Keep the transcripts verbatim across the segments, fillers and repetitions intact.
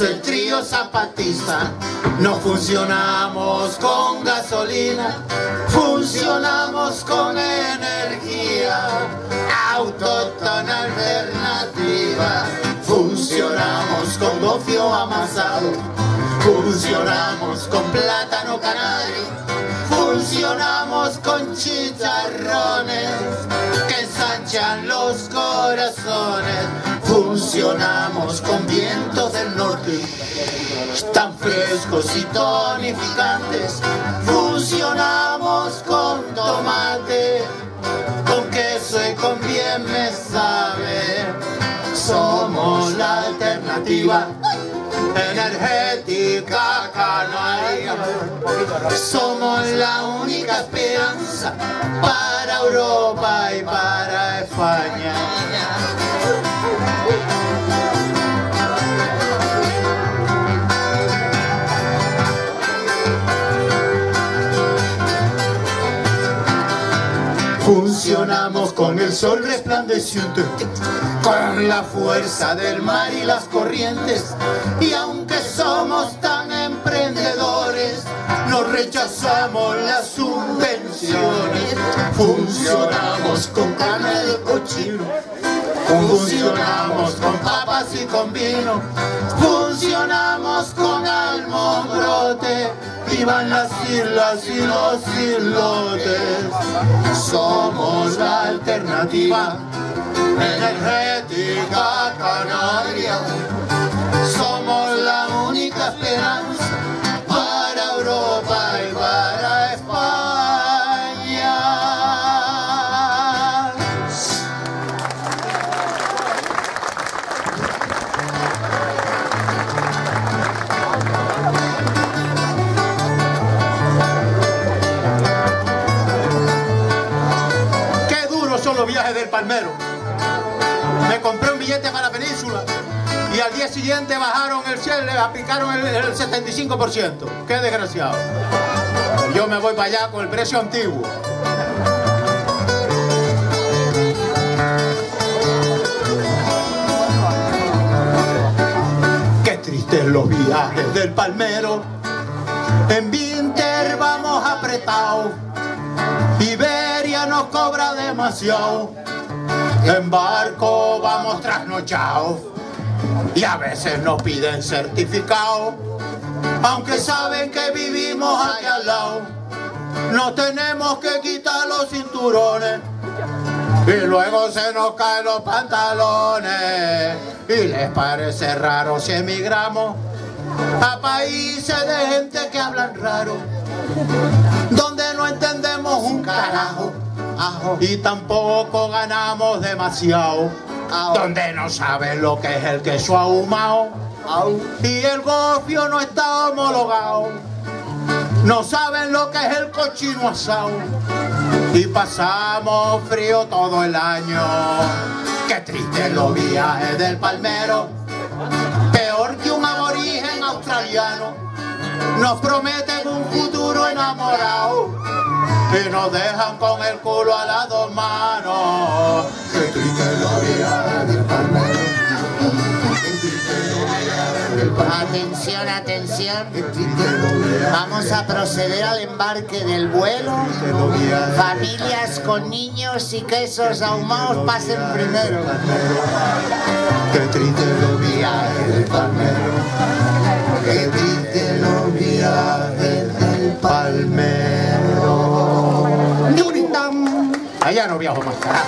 el trío zapatista. No funcionamos con gasolina, funcionamos con energía autóctona alternativa. Funcionamos con gofio amasado, funcionamos con plátano canario, funcionamos con chicharrones que ensanchan los corazones. Funcionamos con vientos del norte, tan frescos y tonificantes. Funcionamos con tomate, con queso y con bien me sabe. Somos la alternativa energética canaria. Somos la única esperanza para Europa y para España. Funcionamos con el sol resplandeciente, con la fuerza del mar y las corrientes. Y aunque somos tan emprendedores, no rechazamos las subvenciones. Funcionamos con carne de cochino, funcionamos con papas y con vino, funcionamos con almogrote. Vivan las islas y los islotes. Somos la alternativa energética canaria. Somos la única esperanza para Europa y para España. Qué duros son los viajes del palmero. Me compré un billete para la península y al día siguiente bajaron el cielo, le aplicaron el, el setenta y cinco por ciento. Qué desgraciado. Yo me voy para allá con el precio antiguo. Qué tristes los viajes del palmero. En Vinter vamos apretados. Iberia nos cobra demasiado. En barco vamos trasnochados y a veces nos piden certificado, aunque saben que vivimos aquí al lado. Nos tenemos que quitar los cinturones y luego se nos caen los pantalones. Y les parece raro si emigramos a países de gente que hablan raro, donde no entendemos un carajo. Ajo. Y tampoco ganamos demasiado. Ajo. Donde no saben lo que es el queso ahumado. Ajo. Y el gofio no está homologado. No saben lo que es el cochino asado. Y pasamos frío todo el año. Qué triste los viajes del palmero. Peor que un aborigen australiano. Nos prometen un futuro enamorado y nos dejan con el culo a las dos manos. Qué triste los viajes del palmero. Qué triste los viajes del palmero. Atención, atención. Vamos a proceder al embarque del vuelo. Familias con niños y quesos ahumados pasen primero. Qué triste los viajes del palmero. Qué triste los viajes del palmero. Allá no viajo más, carajo.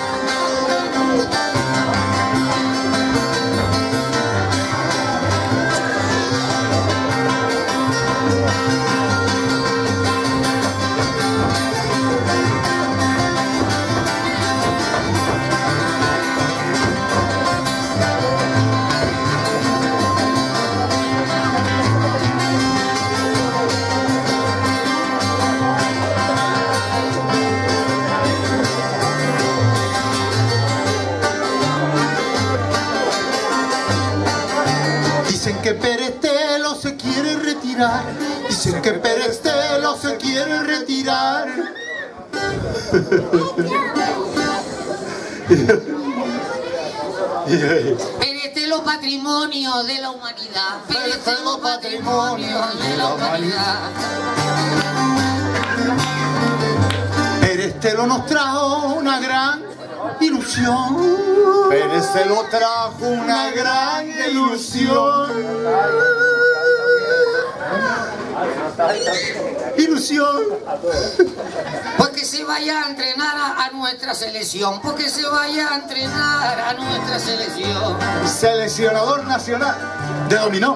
Dicen que Perestelo se quiere retirar. Dicen que Perestelo se quiere retirar. Perestelo Perecedero patrimonio de la humanidad. Perecedero patrimonio de la humanidad. Perestelo nos trajo una gran ilusión. Perestelo trajo una gran ilusión. Ilusión. Porque se vaya a entrenar a, a nuestra selección. Porque se vaya a entrenar a nuestra selección. Seleccionador nacional De dominó.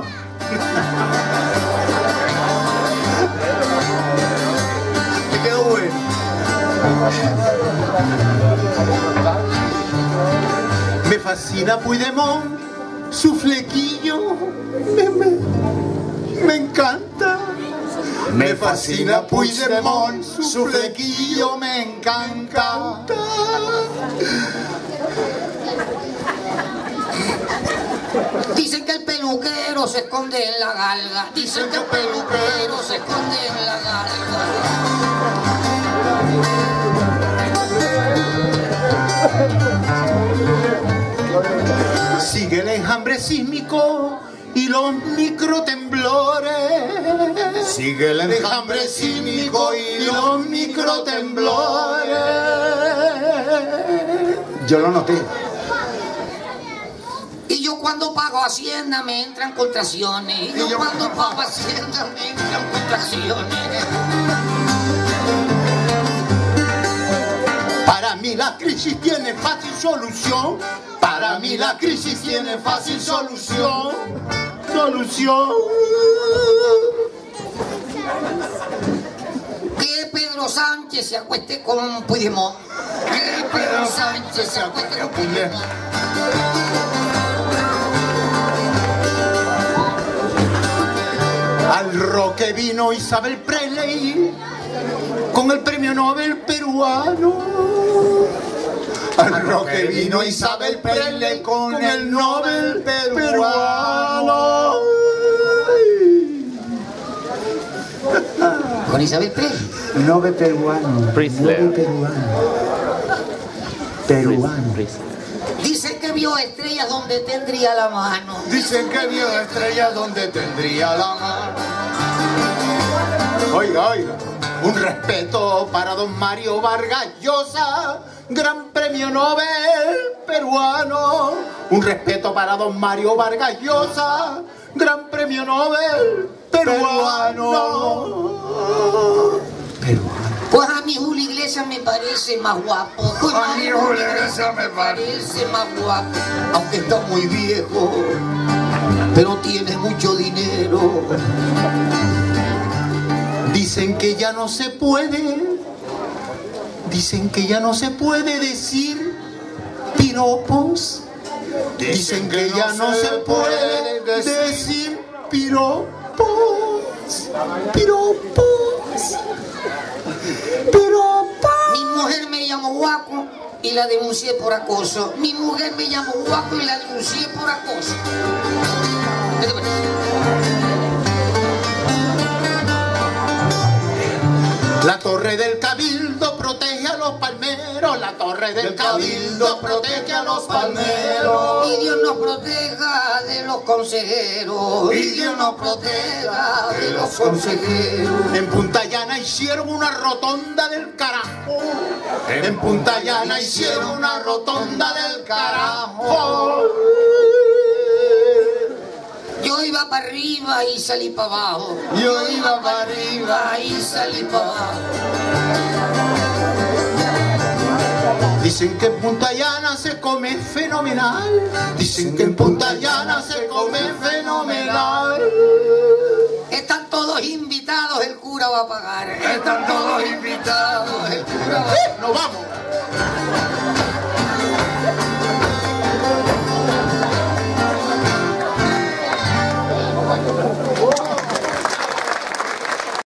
Te quedó bueno. Me fascina Puigdemont, su flequillo me, me, me encanta. Me fascina Puigdemont, su flequillo me encanta. Dicen que el peluquero se esconde en la galga. Dicen que el peluquero se esconde en la galga. Sigue el enjambre sísmico y los microtemblores. Sigue el enjambre sísmico y los microtemblores. Yo lo noté. Y yo cuando pago Hacienda me entran contracciones. Y yo cuando pago Hacienda me entran contracciones. Para mí la crisis tiene fácil solución. Para mí la crisis tiene fácil solución. Solución. Que Pedro Sánchez se acueste con Puigdemont. Que Pedro Sánchez se acueste con Puigdemont. Al Roque vino Isabel Presley con el premio Nobel peruano. Al Roque vino Isabel Presley con el Nobel peruano. Con Isabel Presley. Nobel peruano. Nobel peruano. Peruano. Dicen que vio estrellas donde tendría la mano. Dicen que vio estrellas donde tendría la mano. Oiga, oiga. Un respeto para don Mario Vargas Llosa, gran premio Nobel peruano. Un respeto para don Mario Vargas Llosa, gran premio Nobel peruano. Peruano. Pues a mi Julio Iglesias me parece más guapo. Pues A mí Julio Iglesias me parece más guapo. Aunque está muy viejo, pero tiene mucho dinero. Dicen que ya no se puede, dicen que ya no se puede decir piropos. Dicen que ya no se puede decir piropos, piropos, piropos. Mi mujer me llamó guapo y la denuncié por acoso. Mi mujer me llamó guapo y la denuncié por acoso. ¿Qué te parece? La torre del Cabildo protege a los palmeros. La torre del Cabildo protege a los palmeros. Y Dios nos proteja de los consejeros. Y Dios nos proteja de los consejeros. En Punta Llana hicieron una rotonda del carajo. En Punta Llana hicieron una rotonda del carajo. Yo iba para arriba y salí para abajo. Yo iba para arriba y salí para abajo. Dicen que en Punta Llana se come fenomenal. Dicen que en Punta Llana se come fenomenal. Están todos invitados, el cura va a pagar. Están todos invitados, el cura va a pagar. ¡Nos vamos!